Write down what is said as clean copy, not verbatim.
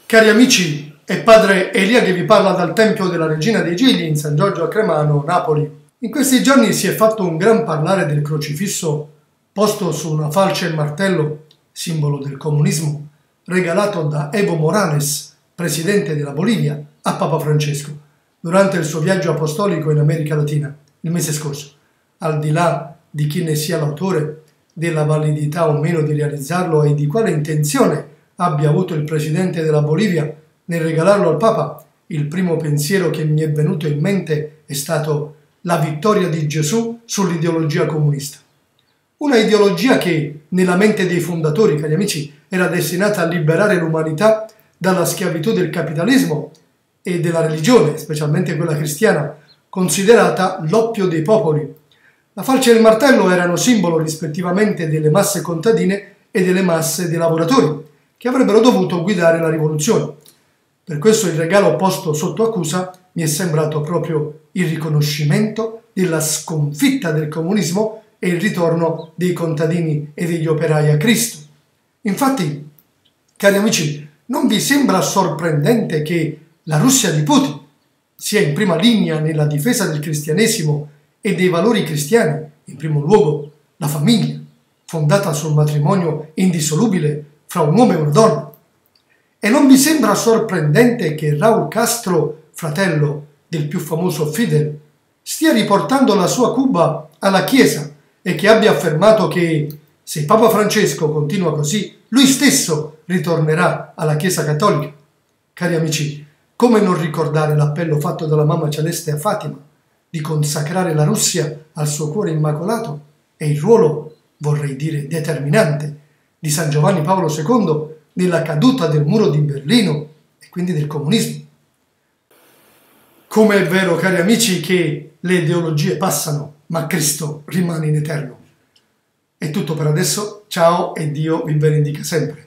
Cari amici, è padre Elia che vi parla dal Tempio della Regina dei Gigli in San Giorgio a Cremano, Napoli. In questi giorni si è fatto un gran parlare del crocifisso posto su una falce e martello, simbolo del comunismo, regalato da Evo Morales, presidente della Bolivia, a Papa Francesco, durante il suo viaggio apostolico in America Latina il mese scorso. Al di là di chi ne sia l'autore, della validità o meno di realizzarlo e di quale intenzione abbia avuto il presidente della Bolivia nel regalarlo al Papa, il primo pensiero che mi è venuto in mente è stato la vittoria di Gesù sull'ideologia comunista. Una ideologia che, nella mente dei fondatori, cari amici, era destinata a liberare l'umanità dalla schiavitù del capitalismo e della religione, specialmente quella cristiana, considerata l'oppio dei popoli. La falce e il martello erano simbolo rispettivamente delle masse contadine e delle masse dei lavoratori, che avrebbero dovuto guidare la rivoluzione. Per questo il regalo posto sotto accusa mi è sembrato proprio il riconoscimento della sconfitta del comunismo e il ritorno dei contadini e degli operai a Cristo. Infatti, cari amici, non vi sembra sorprendente che la Russia di Putin sia in prima linea nella difesa del cristianesimo e dei valori cristiani, in primo luogo la famiglia, fondata sul matrimonio indissolubile fra un uomo e una donna? E non vi sembra sorprendente che Raúl Castro, fratello del più famoso Fidel, stia riportando la sua Cuba alla Chiesa e che abbia affermato che se Papa Francesco continua così, lui stesso ritornerà alla Chiesa cattolica? Cari amici, come non ricordare l'appello fatto dalla Mamma Celeste a Fatima di consacrare la Russia al suo cuore immacolato e il ruolo, vorrei dire, determinante di San Giovanni Paolo II nella caduta del muro di Berlino e quindi del comunismo. Come è vero, cari amici, che le ideologie passano, ma Cristo rimane in eterno. È tutto per adesso, ciao e Dio vi benedica sempre.